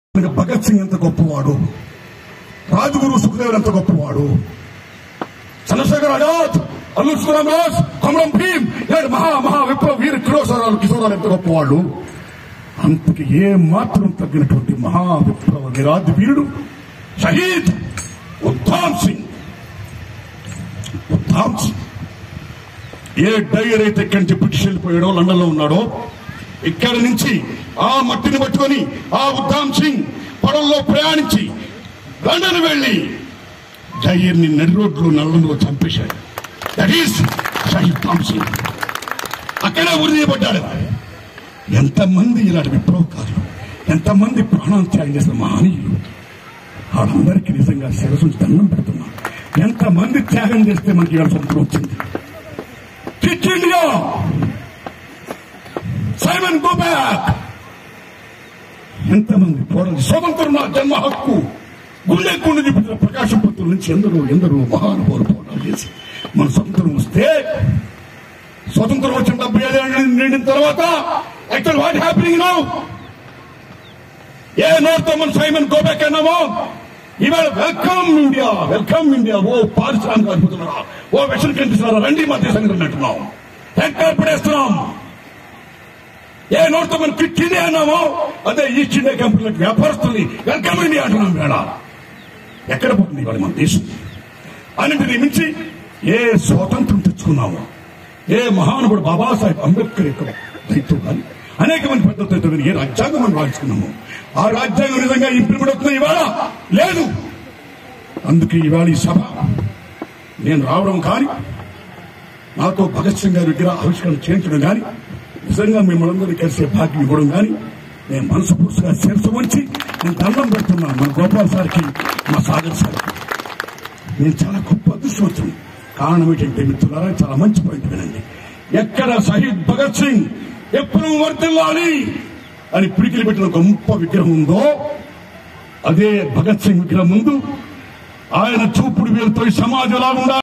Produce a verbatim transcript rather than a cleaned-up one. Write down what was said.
భగత్ సింగ్ ఎంత గొప్పవాడు, రాజగురు సుఖదేవుడు ఎంత గొప్పవాడు, చంద్రశేఖర్ ఆజాద్, అల్లూరి సీతారామరాజు, కొమరం భీం ఇలాంటి మహా మహా విప్లవ వీర కిరోసారాలు కిశోరాలు ఎంత గొప్పవాళ్ళు. అంతకి ఏ మాత్రం తగ్గినటువంటి మహా విప్లవ విరాట్ వీరుడు షహీద్ ఉద్ధామ్ సింగ్. ఉద్ధామ్ సింగ్ ఏ డైర్ అయితే ఇక్కడి నుంచి బ్రిటిష్ వెళ్ళిపోయాడో, లండన్ లో ఉన్నాడో, ఇక్కడి నుంచి ఆ మట్టిని పట్టుకొని ఆ ఉద్ధామ్ సింగ్ పడవల్లో ప్రయాణించి లండన్ వెళ్లి డైర్ ని నడి రోడ్లు నల్లంలో చంపేశాడు. That is Shaheed Udham Singh. అక్కడే ఉరిదీయబడ్డాడు. ఎంతమంది ఇలాంటి విప్లవకారులు, ఎంతమంది ప్రాణాలు త్యాగం చేసిన మహనీయులు, వాళ్ళందరికీ నిజంగా శిరసు దండం పెడుతున్నాం. ఎంతమంది త్యాగం చేస్తే మనకి ఇవాళ స్వతంత్రం వచ్చింది. Quit India, Simon go back. ఎంతమంది పోరాడి స్వతంత్రం నా జన్మ హక్కు గుండె గుండె చెప్పిన ప్రకాశం పంతుల నుంచి ఎందరో ఎందరో మహానుభావులు పోరాటాలు చేసి మన స్వతంత్రం వస్తే, స్వతంత్రం వచ్చిన డెబ్బై ఐదు నిండిన తర్వాత యాక్చువల్ వాట్ హ్యాపెనింగ్ నౌ? ఏ నోటితో మనం సైమన్ గో బ్యాక్ అన్నామో, ఇవాళ వెల్కమ్ ఇండియా, వెల్కమ్ ఇండియా. ఓ పారిశ్రామిక అద్భుతున్నారా, ఓ వెస్టర్న్ కంట్రీస్ రండి మా దేశానికి అంటున్నాం, టెంకాయ పడేస్తున్నాం. ఏ నోటితో మనం క్విట్ ఇండియా అన్నామో, అదే ఈస్ట్ ఇండియా కంపెనీలకు వ్యాపారస్తుల్ని వెల్కమ్ ఇండియా అంటున్నాం. వేళ ఎక్కడ పోతుంది ఇవాళ మన దేశం? అన్నింటినీ మించి ఏ స్వాతంత్రం తెచ్చుకున్నామో, ఏ మహానుభుడు బాబాసాహెబ్ అంబేద్కర్ యొక్క దయతో కానీ, అనేక మంది పెద్దలతో కానీ ఏ రాజ్యాంగం మనం రాయించుకున్నామో, ఆ రాజ్యాంగం నిజంగా ఇంప్లిమెంట్ అవుతుంది ఇవాళ లేదు. అందుకే ఇవాళ ఈ సభ నేను రావడం కానీ, నాతో భగత్ సింగ్ గారి విగ్రహ ఆవిష్కరణ చేయించడం కానీ, నిజంగా మిమ్మల్ని అందరినీ కలిసే భాగ్యం ఇవ్వడం కానీ, నేను మనసు పూర్తిగా శిరసు వంచి నేను దండం పెడుతున్నాను మన గోపాల్ సార్కి, మా సాగర్ సార్కి. నేను చాలా గొప్ప అదృష్టం. కారణం ఏంటంటే మిత్రులారా, చాలా మంచి పాయింట్ వినండి. ఎక్కడ షహీద్ భగత్ సింగ్ ఎప్పుడు వర్ధిల్లాలి అని పిడికిలి పెట్టిన గొప్ప విగ్రహం ఉందో, అదే భగత్ సింగ్ విగ్రహం ముందు ఆయన చూపుడు వేలుతో సమాజం ఎలా ఉండాలి.